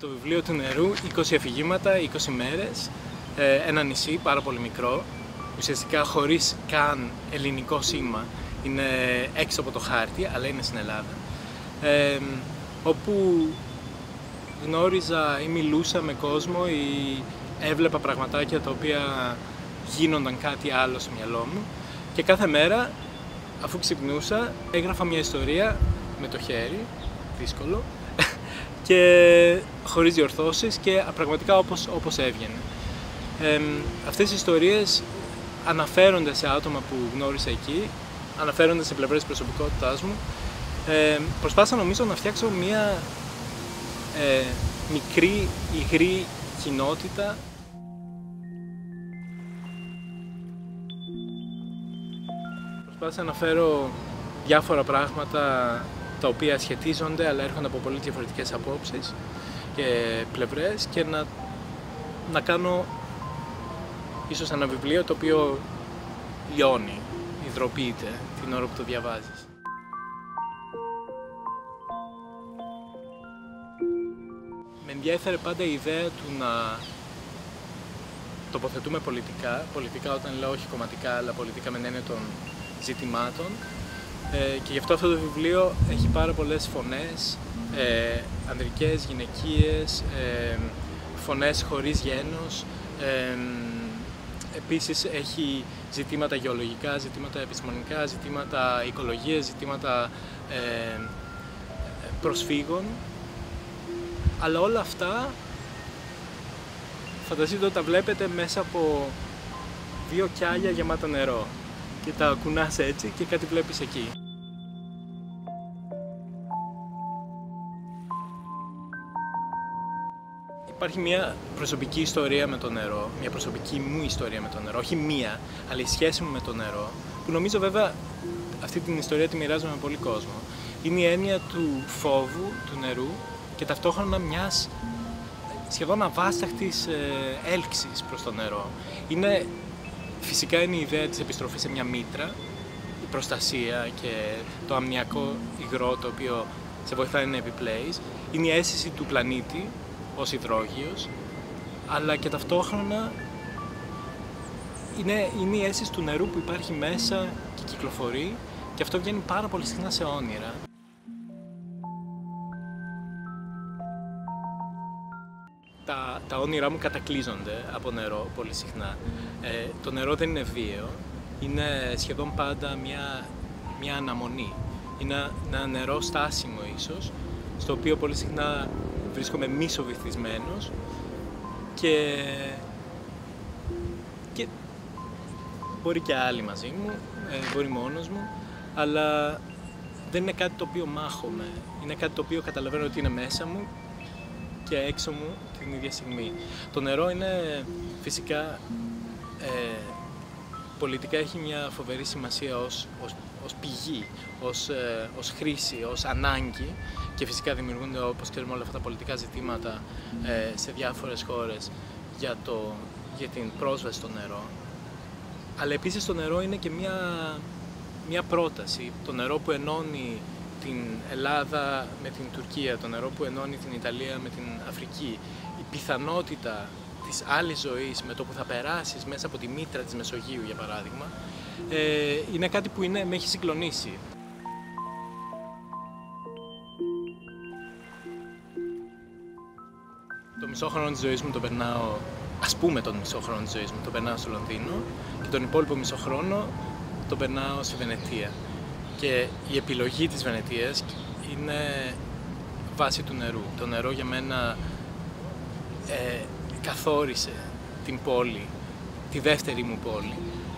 το βιβλίο του νερού, 20 αφηγήματα, 20 μέρες, ένα νησί πάρα πολύ μικρό, ουσιαστικά χωρίς καν ελληνικό σήμα, είναι έξω από το χάρτη, αλλά είναι στην Ελλάδα, όπου γνώριζα ή μιλούσα με κόσμο ή έβλεπα πραγματάκια τα οποία γίνονταν κάτι άλλο στο μυαλό μου και κάθε μέρα, αφού ξυπνούσα, έγραφα μια ιστορία με το χέρι, δύσκολο, και χωρίς διορθώσεις και πραγματικά όπως έβγαινε. Αυτές οι ιστορίες αναφέρονται σε άτομα που γνώρισα εκεί, αναφέρονται σε πλευρές της προσωπικότητάς μου. Προσπάθησα νομίζω να φτιάξω μια μικρή, υγρή κοινότητα. Προσπάθησα να φέρω διάφορα πράγματα τα οποία σχετίζονται αλλά έρχονται από πολύ διαφορετικές απόψεις και πλευρές και να κάνω ίσως ένα βιβλίο το οποίο λιώνει, υδροποιείται την ώρα που το διαβάζεις. Με ενδιέφερε πάντα η ιδέα του να τοποθετούμε πολιτικά όταν λέω όχι κομματικά, αλλά πολιτικά με την έννοια των ζητημάτων, και γι' αυτό αυτό το βιβλίο έχει πάρα πολλές φωνές, ανδρικές, γυναικείες, φωνές χωρίς γένος, επίσης έχει ζητήματα γεωλογικά, ζητήματα επιστημονικά, ζητήματα οικολογίας, ζητήματα προσφύγων, αλλά όλα αυτά φανταστείτε ότι τα βλέπετε μέσα από δύο κιάλια γεμάτα νερό και τα κουνάς έτσι και κάτι βλέπεις εκεί. Υπάρχει μια προσωπική ιστορία με το νερό, μια προσωπική μου ιστορία με το νερό, όχι μία, αλλά η σχέση μου με το νερό, που νομίζω βέβαια αυτή την ιστορία τη μοιράζομαι με πολύ κόσμο. Είναι η έννοια του φόβου, του νερού και ταυτόχρονα μιας σχεδόν αβάσταχτης έλξης προς το νερό. Φυσικά είναι η ιδέα της επιστροφής σε μια μήτρα, η προστασία και το αμνιακό υγρό το οποίο σε βοηθάει να επιπλέεις. Είναι η αίσθηση του πλανήτη ως υδρόγειος, αλλά και ταυτόχρονα είναι η αίσθηση του νερού που υπάρχει μέσα και κυκλοφορεί και αυτό βγαίνει πάρα πολύ συχνά σε όνειρα. Τα όνειρά μου κατακλείζονται από νερό πολύ συχνά. Το νερό δεν είναι βίαιο, είναι σχεδόν πάντα μια αναμονή. Είναι ένα νερό στάσιμο ίσως, στο οποίο πολύ συχνά βρίσκομαι μισοβυθισμένος και μπορεί και άλλοι μαζί μου, μπορεί μόνος μου, αλλά δεν είναι κάτι το οποίο μάχομαι. Είναι κάτι το οποίο καταλαβαίνω ότι είναι μέσα μου και έξω μου την ίδια στιγμή. Το νερό είναι φυσικά πολιτικά έχει μια φοβερή σημασία ως πηγή, ως χρήση, ως ανάγκη και φυσικά δημιουργούνται, όπως ξέρουμε, όλα αυτά τα πολιτικά ζητήματα σε διάφορες χώρες για την πρόσβαση στο νερό. Αλλά επίσης το νερό είναι και μια πρόταση. Το νερό που ενώνει την Ελλάδα με την Τουρκία, το νερό που ενώνει την Ιταλία με την Αφρική, η πιθανότητα της άλλης ζωής με το που θα περάσεις μέσα από τη μήτρα της Μεσογείου, για παράδειγμα, είναι κάτι που με έχει συγκλονίσει. Το μισό χρόνο της ζωής μου το περνάω, ας πούμε τον μισό χρόνο της ζωής μου το περνάω στο Λονδίνο και τον υπόλοιπο μισό χρόνο το περνάω στη Βενετία. Και η επιλογή της Βενετίας είναι βάση του νερού. Το νερό για μένα καθόρισε την πόλη, τη δεύτερη μου πόλη.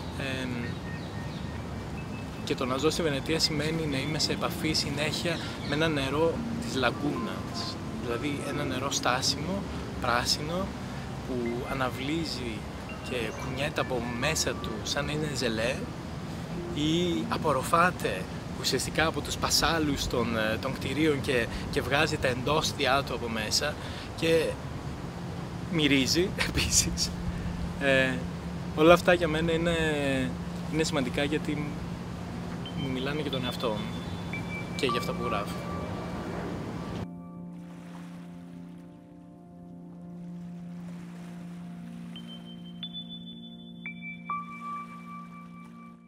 Και το να ζω στη Βενετία σημαίνει να είμαι σε επαφή συνέχεια με ένα νερό της λαγκούνας. Δηλαδή ένα νερό στάσιμο, πράσινο, που αναβλύζει και κουνιέται από μέσα του σαν να είναι ζελέ ή απορροφάται ουσιαστικά από τους πασάλους των κτηρίων και βγάζει τα εντόστια του από μέσα και μυρίζει επίσης. Όλα αυτά για μένα είναι σημαντικά γιατί μου μιλάνε για τον εαυτό μου και για αυτά που γράφω.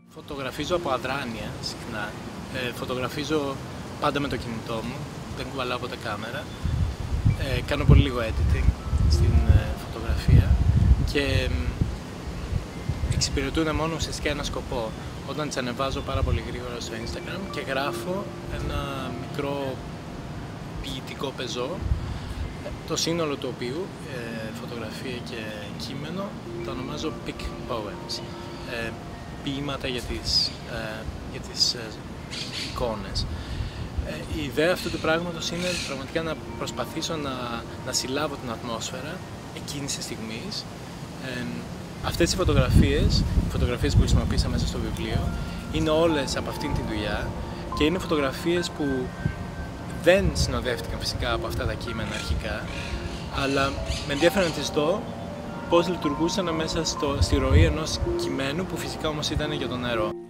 Φωτογραφίζω από αδράνεια συχνά. Φωτογραφίζω πάντα με το κινητό μου, δεν κουβαλάω ποτέ κάμερα. Κάνω πολύ λίγο editing στην φωτογραφία και εξυπηρετούν μόνο ουσιαστικά ένα σκοπό. Όταν τις ανεβάζω πάρα πολύ γρήγορα στο Instagram και γράφω ένα μικρό ποιητικό πεζό, το σύνολο του οποίου, φωτογραφία και κείμενο, το ονομάζω Pic Poems, ποίηματα για τις εικόνες. Η ιδέα αυτού του πράγματος είναι πραγματικά να προσπαθήσω να συλλάβω την ατμόσφαιρα εκείνης της στιγμής. Αυτές οι φωτογραφίες που χρησιμοποίησα μέσα στο βιβλίο είναι όλες από αυτήν τη δουλειά και είναι φωτογραφίες που δεν συνοδεύτηκαν φυσικά από αυτά τα κείμενα αρχικά, αλλά με ενδιαφέρον να τις δω πώς λειτουργούσαν μέσα στη ροή ενός κειμένου που φυσικά όμως ήταν για το νερό.